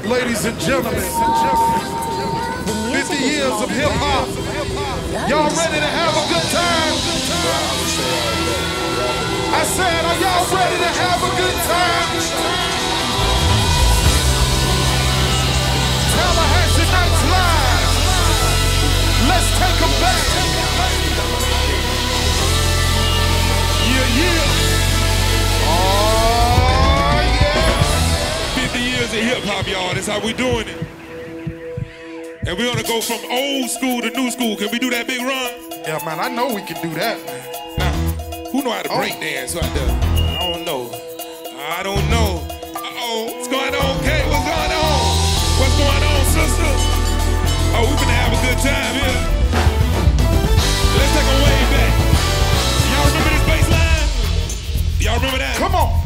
Ladies and gentlemen, 50 years of hip-hop. Y'all ready to have a good time? I said, are y'all ready to have a good time? Tallahassee Nights Live. Let's take them back. Yeah, yeah. Oh, yeah. 50 years of hip-hop, y'all. That's how we doing it. And we're gonna go from old school to new school. Can we do that big run? Yeah, man, I know we can do that, man. Now, who know how to break dance right there? I don't know. I don't know. Uh-oh, what's going on, Kate? What's going on? What's going on, sister? Oh, we're gonna have a good time here. Let's take a way back. Y'all remember this bass line? Y'all remember that? Come on.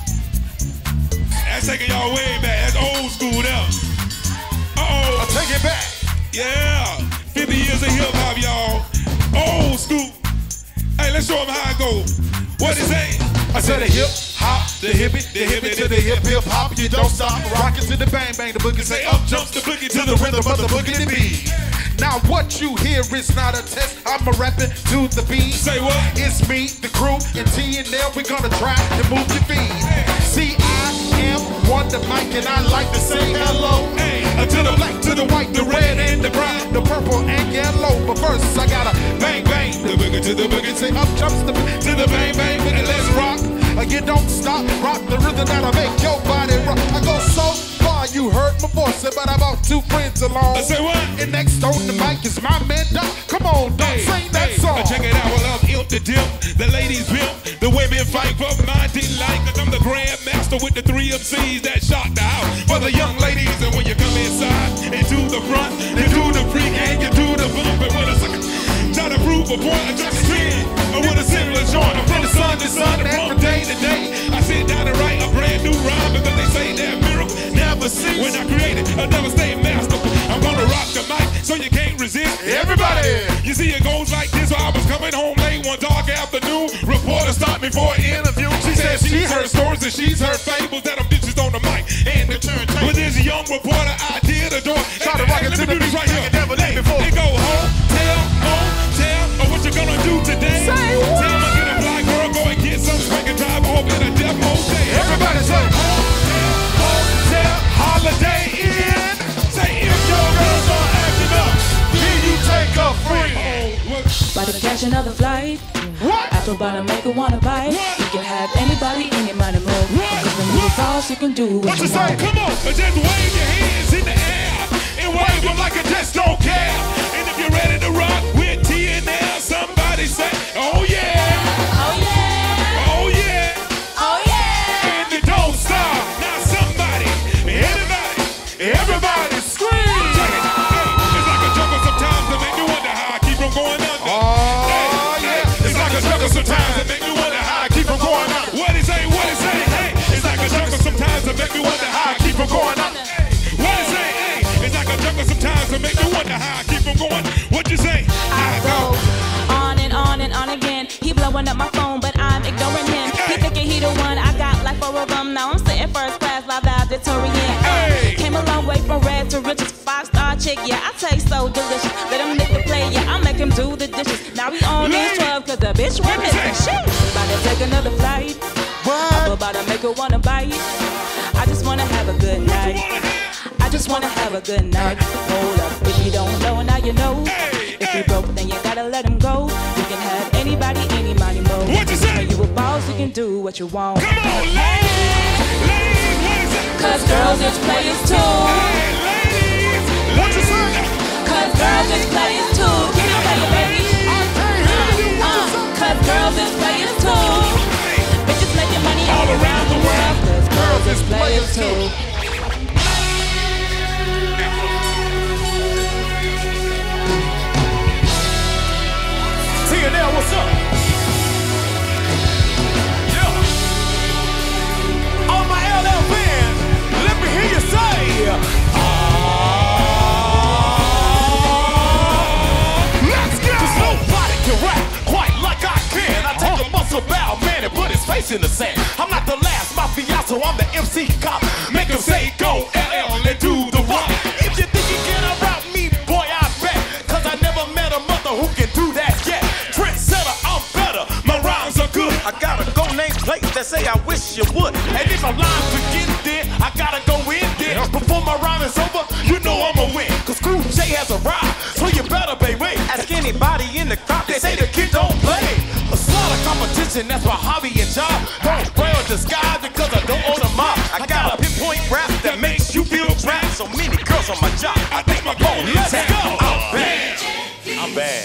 That's taking y'all way back. That's old school now. Uh-oh. I'll take it back. Yeah. 50 years of hip-hop, y'all. Old school. Hey, let's show them how it goes. What is it? I said a hip-hop, the hippie to the hip-hop. You don't stop rocking to the bang-bang, the boogie say up jumps the boogie to the rhythm of the boogie beat. Now what you hear is not a test. I'm a rapping to the beat. Say what? It's me, the crew, and TNL. We're gonna try to move your feet. See, I am Wonder Mike, and I like to say hello. Hey, to the black, to the white, the red, and the brown, the purple, and yellow. But first, I gotta bang, bang, the boogie to the boogie. Say up jumps the to the bang, bang, and let's rock. You don't stop, rock the rhythm that'll make your body rock. I go so far, you heard my voice, but I brought two friends along. I say what? And next on the mic is my man Doc. Come on, Doc, sing that song. Check it out, well, I'm imp the dip, the ladies pimp, the women fight for my delight. Cause I'm the grand master with the 3 MCs that shock the house for the young ladies. And when you come inside, and to the front, and do the freak, and you do the bump, and with a second, try to prove a point, just a 10, or with a similar joint. I'm from the sun to sun, and from day to day, I sit down and write a brand new rhyme because they say that miracle never cease. When I created another state master, I'm gonna rock the mic so you can't resist. Everybody! You see, it goes like this. I was coming home late one dark afternoon. Reporter stopped me for an interview. She said she's heard stories and she's heard fables that I'm bitches on the mic and the turntable. But this young reporter, I did adore. Try to rock it to the beat right here. never did before. It go home, tell, or what you gonna do today? Say what? Tell me, get a black girl, go and get some spank and drive home in a demo day. Everybody say Hotel, holiday in. Say if your girls are acting up, then you take a free. By the catch another flight. what? Apple bottom make her wanna bite. You can have anybody in your money move. Cause when you false, you can do what What you you say? want. Come on, just wave your hands in the air and wave them like you just don't care. And if you're ready to rock with TNL, somebody say, oh yeah, Oh yeah, oh yeah, oh yeah. and you don't stop. Now somebody, everybody scream. Check it. Hey, it's like a jungle sometimes to make me wonder how I keep from going under. Oh, yeah. It's like a jungle sometimes to make me wonder how I keep from going under. What it say? What it say? Hey, it's like a jungle sometimes to make me wonder how I keep from going under. What it say? Hey, it's like a jungle sometimes to make me wonder how I keep from going. What you say? I go on and on again. He blowing up my phone, but I'm ignoring him. He thinking he the one. I got like 4 of them. Now I'm sitting first class, live valedictorian. Hey. Came a long way from red to riches. 5-star chick, yeah, I taste so delicious. Let him lick the plate, yeah, I make him do the dishes. Now we on these 12 cause the bitch went missing. Shit, about to take another flight. I'm about to make her wanna bite. I just wanna have a good night. I just wanna have a good night. Hold up, if you don't know, now you know. If you broke, then you gotta let him go. You can have anybody, any money, mo. What you say? When you a boss, you can do what you want. Come on, ladies, what is it? Cause girls is players too. Hey, ladies, what you say? Cause girls is players too. Can you play it, baby? Cause girls is players too. Bitches making money all around the world. Cause girls is players too. TNL, what's up? Yeah. All my LL fans, let me hear you say, let's go! 'Cause nobody can rap quite like I can. I take a muscle bound man and put his face in the sand. I'm not the last mafioso, I'm the MC cop. Make him say go LL and do a line to get there. I gotta go in there. Before my rhyme is over, you know I'ma win. Cause Cool J has arrived, so you better baby. Ask anybody in the crowd, they say the kid don't play. A slaughter competition, that's my hobby and job. Don't wear a disguise because I don't own a mob. I got a pinpoint rap that makes you feel trapped. So many girls on my job. I think my goal is let's go. I'm bad. I'm bad.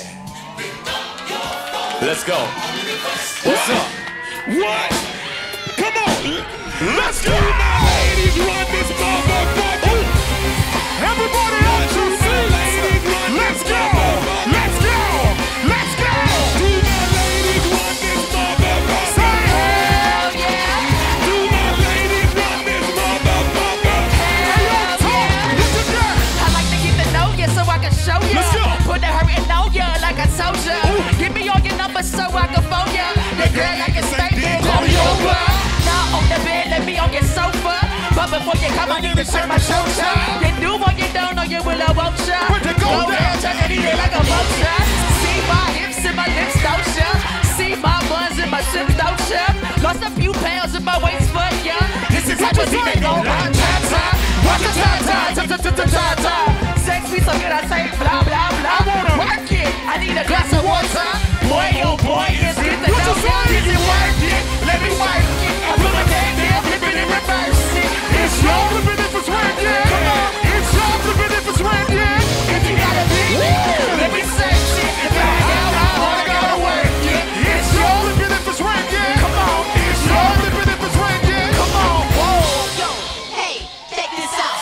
Let's go. What's up? What? Come on. Let's go. My ladies run this motherfucker. Everybody on your seats. Let's go. Let's go. Let's go. Do my ladies run this motherfucker? Say hell yeah. Do my ladies run this motherfucker? Hell yeah. What you got? I like to get to know you so I can show you. Let's go. Put the hurting on you like I told you. Give me all your numbers so I can phone you. The girl I can stay there, call me over. Now on the bed, let me on your sofa. But before you come, I need to check my shoulder. You do what you don't know, you will I won't you. Go down, turn it in like a vulture. See my hips and my lips, don't you? See my buns and my chips, don't you? Lost a few pounds in my waist, but yeah. This is how you see me go round time. Watch the time. Sex me so good, I say blah, blah, blah. Work it, I need a glass of water. Boy, oh boy, it's get the dough. Did you work it? Let me work it. I put my hand there, flip it and reverse it. It's your flipping if it's working. Come on, it's your flipping if it's working. If you gotta be let me search it. If I hell, I gotta work it. It's your flipping if it's working. Come on, it's your flipping if it's working. Come on, whoa. Yo, hey, check this out.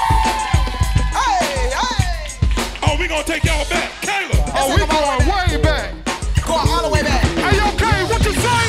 Oh, we gonna take y'all back. Kayla. Oh, we going way back. Going all the way back. Hey, okay, what you say?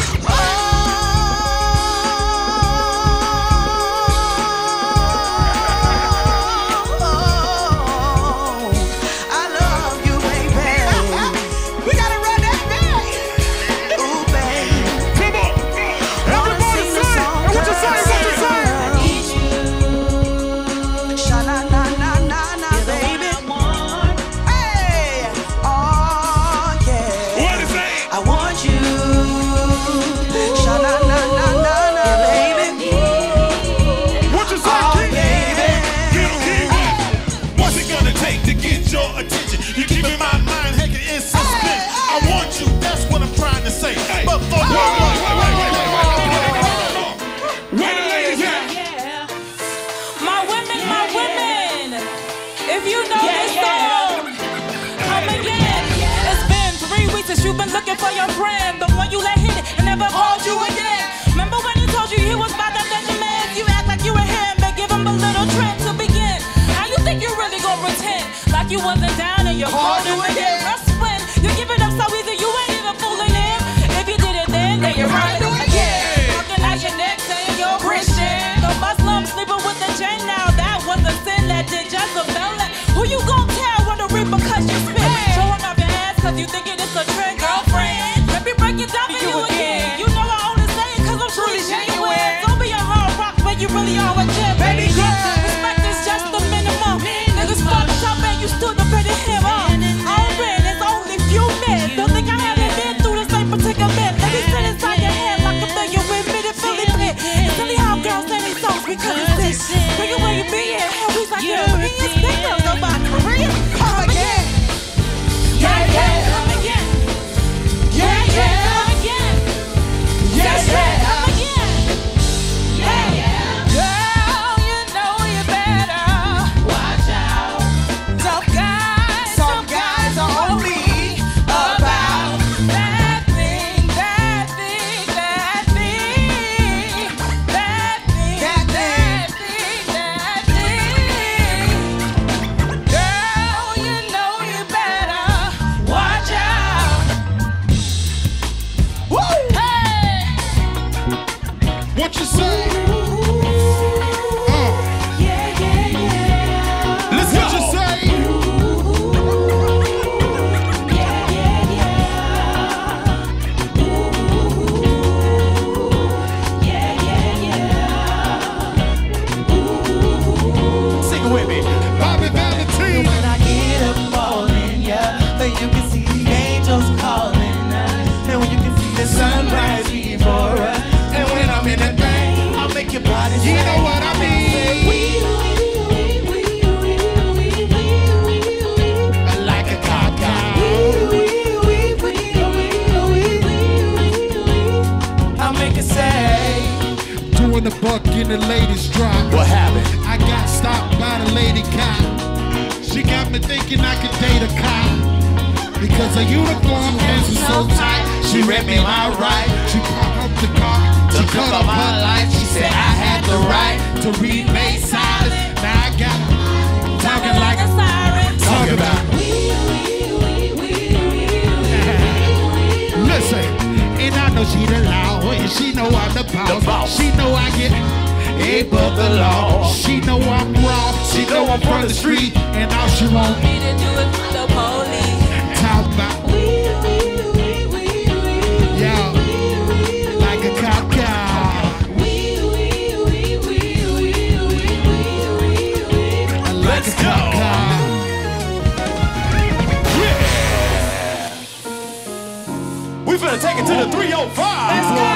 For your friend, the one you let hit it and never called you again. Remember when he told you he was about to let the man? You act like you were him, but give him a little trip to begin. How you think you really gonna pretend like you wasn't down and you're holding again? That's when you give it up so easy, you ain't even fooling him. If you did it then you're right again. Talking out your neck saying you're Christian. The Muslim sleeping with the chain now, that was a sin that did just a felon. Who you gonna tell when the repercussions spit? Showing off your ass cause you think it is a trend, girlfriend. Let me break it down for you again. You know I only say it cause I'm truly genuine. Don't be a hard rock when you really are a gem. Baby girl, respect is just the minimum. Niggas fucked up and you still defending him. All red, it's only few men. Don't think I haven't been through the same particular bit. Let me sit inside your head like a million women in Philly pit. And tell me how girls sing these songs because it's this. Bring it where you be at. Hell, we like Europeans. They don't know about Korea. Come again. Yeah, yeah. Come again. Yeah, yeah. Come again. Yes, yeah. Come again. Yeah, yeah. Girl, you know you better watch out. Some guys are only about that thing, that thing, that thing, that thing, that thing, You know what I mean? Like a cow. I'll make it say. Doing the buck in the latest drop. What happened? I got stopped by the lady cop. She got me thinking I could date a cop. Because her uniform pants were so tight. She read me my right. She parked up the car. She cut up my life. She said I had the right to remain silent. Now I got talking like a siren. Talk about. Listen, and I know she the law, and she know I'm the boss. She know I get above the law. She know I'm raw. She know I'm from the street, and all she want Me to do it for the police. talk about. Yeah, like a cop car. Like a cop car. We finna take it to the 305. Let's go.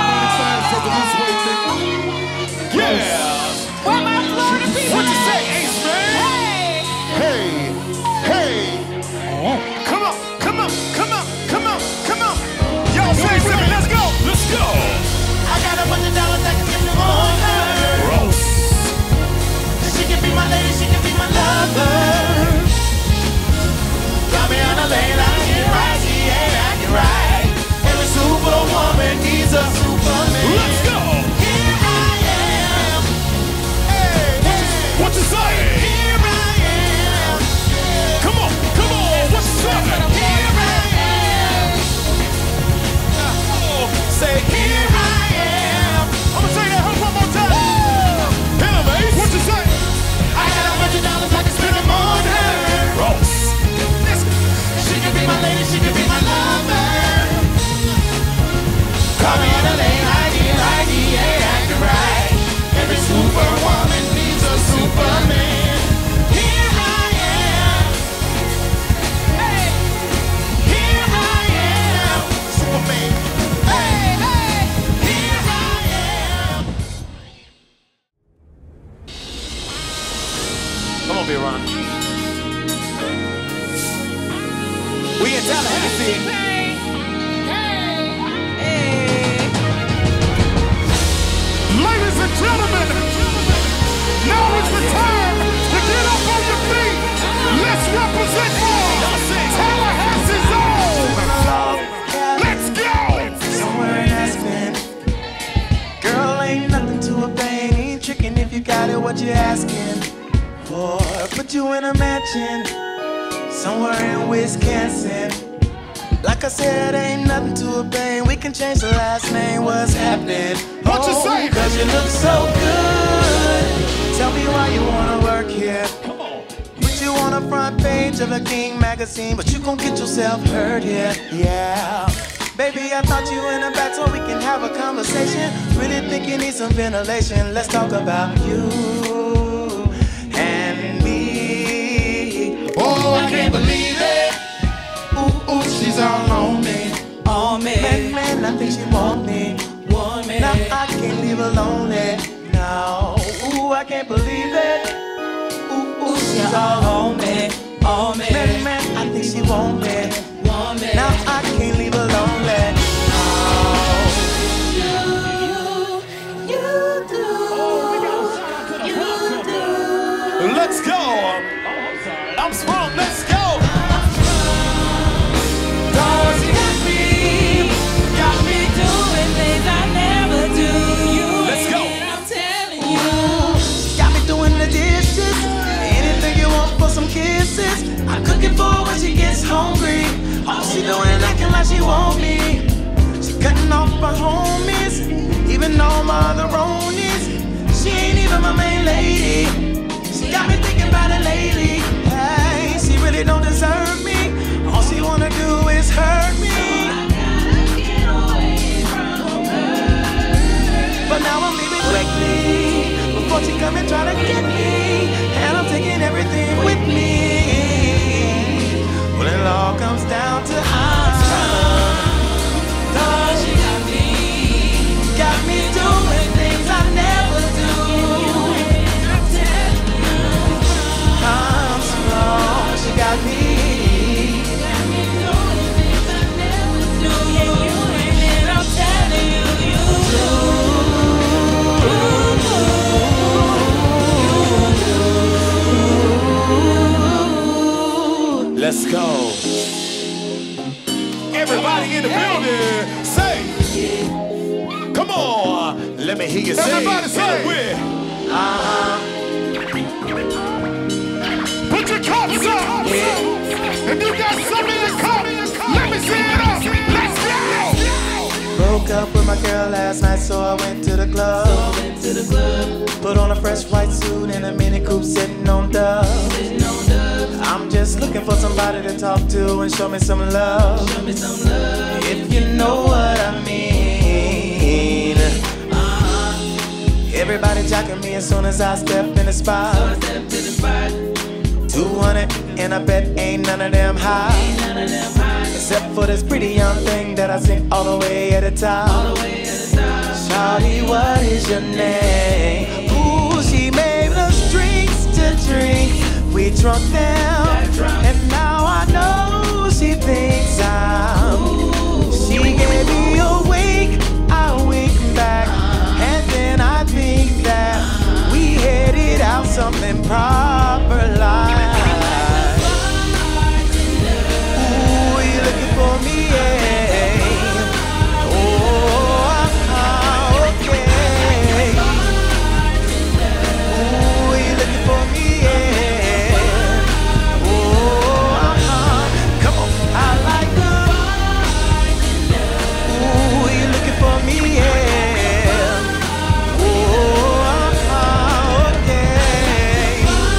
Yeah. Where my Florida people What you at? say, Ace Man? Hey. Hey. Come on, come on, come on, come on, come on. Y'all say something. Let's go. Let's go. I got $100 I can spend on her. Gross. She can be my lady, she can be my lover. Got me on a lane, I get right, she ain't acting right. Every superwoman needs a superman. Let's go. Here I am. Hey, What you say? here I am. Come on, come on. What's up? Here I am. Say Here I am. I'ma say that hook one more time. Hit him, Ace. What you say? I got $100 I can spend them on her. Gross. She can be my lady, she can be my lover. Call me on the lane, I ain't acting right. Every superwoman needs a superman. Here I am. Hey, here I am. Superman. Hey, hey, here I am. Come on, Big Ron. We in Tallahassee. Ladies and gentlemen, now is the time to get up on your feet. Let's represent more Tallahassee's own. Let's go. Somewhere in Aspen. Girl, ain't nothing to a thing. Ain't tricking if you got it, what you asking for. Put you in a mansion somewhere in Wisconsin. Like I said, ain't nothing to a thing. We can change the last name. What's happening? What you say? Cause you look so good. Tell me why you wanna work here. Put you on the front page of a King magazine, but you gon' get yourself hurt here. Yeah. Baby, I thought you in the back so we can have a conversation. Really think you need some ventilation. Let's talk about you and me. Oh, I can't believe it. Ooh, ooh, she's all on me. On me. Man, I think she want me. Want me. Now I can't leave her lonely. No, ooh, I can't believe it. Ooh, ooh, she's all on me. On me. Man, I think she want me. Want me. Now I can't leave her lonely. Let's go. I'm sprung. Let's go. Got me doing things I never do. Let's go. I'm telling you. Got me doing the dishes. Anything you want for some kisses. I'm cooking for her when she gets hungry. All she doing acting like she want me. She cutting off her homies, even all my other ronies. She ain't even my main lady. She got me thinking about it lately. Hey, she really don't deserve me. All she wanna do is hurt me. But now I'm leaving quickly before she come and try to get me. And I'm taking everything with me. Well, it all comes down to She got me doing things I never do. me hear you say. Everybody say. Put your cups up. If you got some in your cup, let me see it up. Let's go. Broke up with my girl last night, so I went to the club. Put on a fresh white suit and a mini coupe sitting on dubs. I'm just looking for somebody to talk to and show me some love. If you know what I mean. Everybody jocking me as soon as I step in the spot. 200 and I bet ain't none of them high. Except for this pretty young thing that I sing all the way at the top. Shawty, what is your name? Ooh, she made us drinks to drink. We drunk them, and now I know she thinks she gave me a wink, I wink back, and then I think that we headed out something proper like. Ooh, you looking for me, yeah. Oh, okay. Ooh, you looking for me, yeah. Oh, come on, I like her. Ooh, you looking for me, yeah. Oh, okay.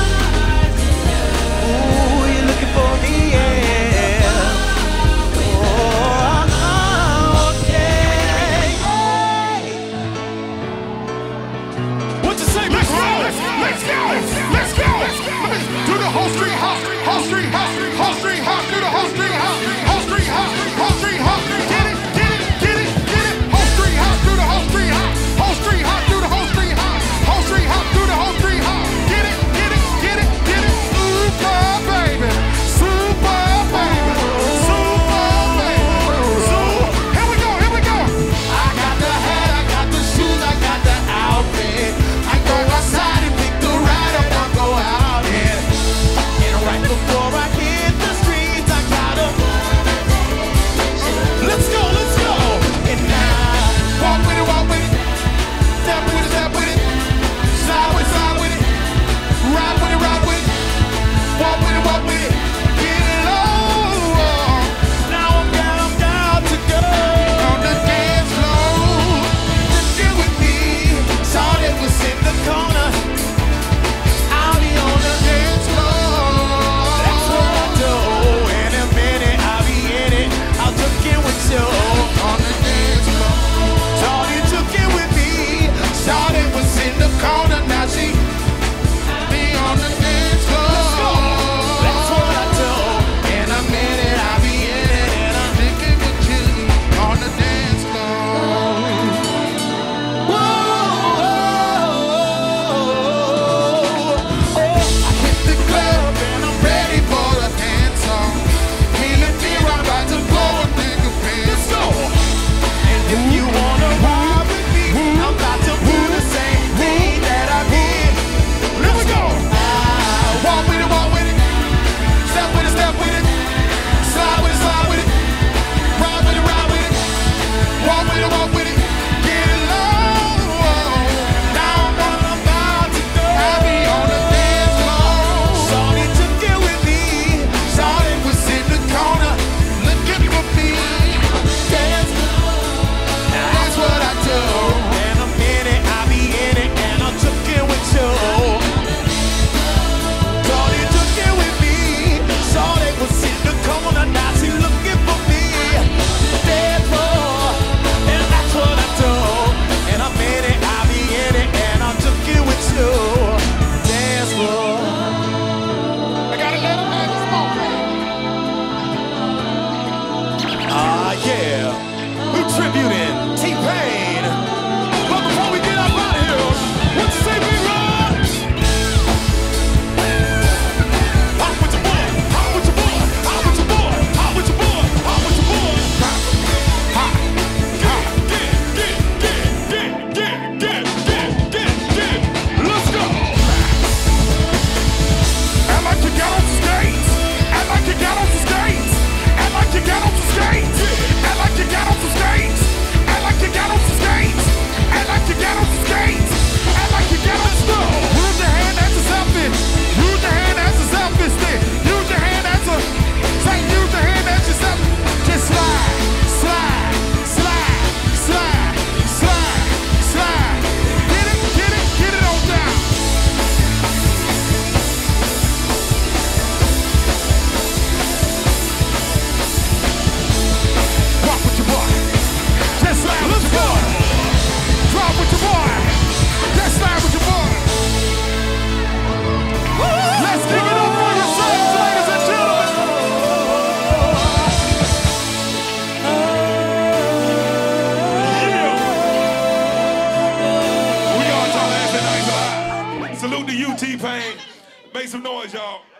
to T-Pain. Make some noise, y'all.